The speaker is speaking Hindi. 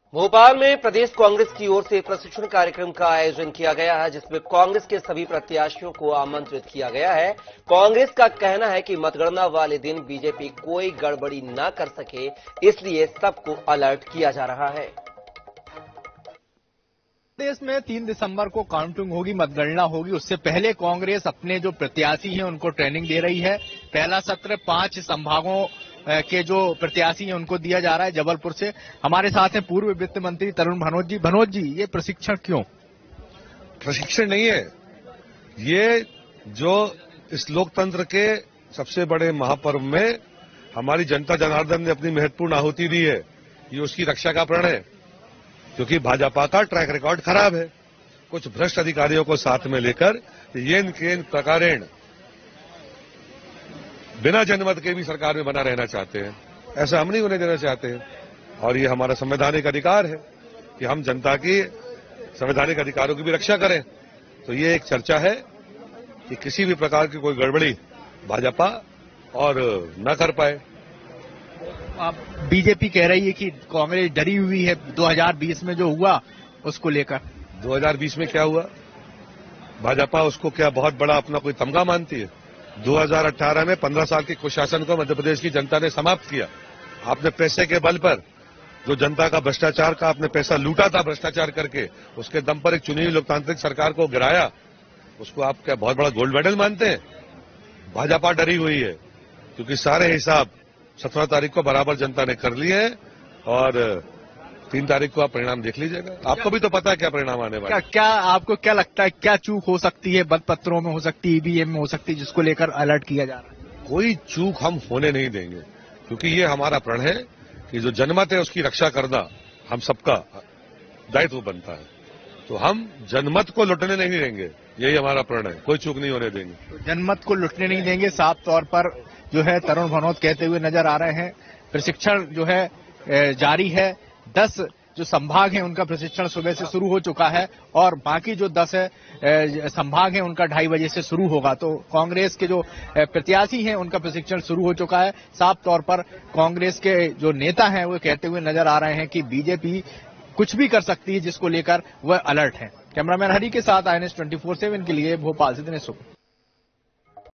भोपाल में प्रदेश कांग्रेस की ओर से प्रशिक्षण कार्यक्रम का आयोजन किया गया है, जिसमें कांग्रेस के सभी प्रत्याशियों को आमंत्रित किया गया है। कांग्रेस का कहना है कि मतगणना वाले दिन बीजेपी कोई गड़बड़ी न कर सके, इसलिए सबको अलर्ट किया जा रहा है। प्रदेश में 3 दिसंबर को काउंटिंग होगी, मतगणना होगी। उससे पहले कांग्रेस अपने जो प्रत्याशी हैं उनको ट्रेनिंग दे रही है। पहला सत्र 5 संभागों के जो प्रत्याशी हैं उनको दिया जा रहा है। जबलपुर से हमारे साथ हैं पूर्व वित्त मंत्री तरुण भनोत जी। भनोत जी, ये प्रशिक्षण क्यों? प्रशिक्षण नहीं है, ये जो इस लोकतंत्र के सबसे बड़े महापर्व में हमारी जनता जनार्दन ने अपनी महत्वपूर्ण आहुति दी है, ये उसकी रक्षा का प्रण है। क्योंकि भाजपा का ट्रैक रिकॉर्ड खराब है, कुछ भ्रष्ट अधिकारियों को साथ में लेकर येन केन प्रकारेण बिना जनमत के भी सरकार में बना रहना चाहते हैं। ऐसा हम नहीं होने देना चाहते हैं, और ये हमारा संवैधानिक अधिकार है कि हम जनता की संवैधानिक अधिकारों की भी रक्षा करें। तो ये एक चर्चा है कि किसी भी प्रकार की कोई गड़बड़ी भाजपा और न कर पाए। आप बीजेपी कह रही है कि कांग्रेस डरी हुई है 2020 में जो हुआ उसको लेकर। 2020 में क्या हुआ? भाजपा उसको क्या बहुत बड़ा अपना कोई तमगा मानती है? 2018 में 15 साल के कुशासन को मध्य प्रदेश की जनता ने समाप्त किया। आपने पैसे के बल पर जो जनता का भ्रष्टाचार का आपने पैसा लूटा था, भ्रष्टाचार करके उसके दम पर एक चुनी हुई लोकतांत्रिक सरकार को गिराया, उसको आप क्या बहुत बड़ा गोल्ड मेडल मानते हैं? भाजपा डरी हुई है क्योंकि सारे हिसाब 17 तारीख को बराबर जनता ने कर लिए हैं, और 3 तारीख को आप परिणाम देख लीजिएगा। आपको भी तो पता है क्या परिणाम आने वाला है। क्या आपको क्या लगता है, क्या चूक हो सकती है? मतपत्रों में हो सकती है, ईवीएम में हो सकती है, जिसको लेकर अलर्ट किया जा रहा है? कोई चूक हम होने नहीं देंगे, क्योंकि ये हमारा प्रण है कि जो जनमत है उसकी रक्षा करना हम सबका दायित्व बनता है। तो हम जनमत को लुटने नहीं देंगे, यही हमारा प्रण है। कोई चूक नहीं होने देंगे। तो जनमत को लुटने नहीं देंगे, साफ तौर पर जो है तरुण भनोत कहते हुए नजर आ रहे हैं। प्रशिक्षण जो है जारी है। 10 जो संभाग हैं उनका प्रशिक्षण सुबह से शुरू हो चुका है, और बाकी जो 10 संभाग हैं उनका 2:30 बजे से शुरू होगा। तो कांग्रेस के जो प्रत्याशी हैं उनका प्रशिक्षण शुरू हो चुका है। साफ तौर पर कांग्रेस के जो नेता हैं वो कहते हुए नजर आ रहे हैं कि बीजेपी कुछ भी कर सकती है, जिसको लेकर वह अलर्ट है। कैमरामैन हरी के साथ INS 24/7 के लिए भोपाल से दिनेश।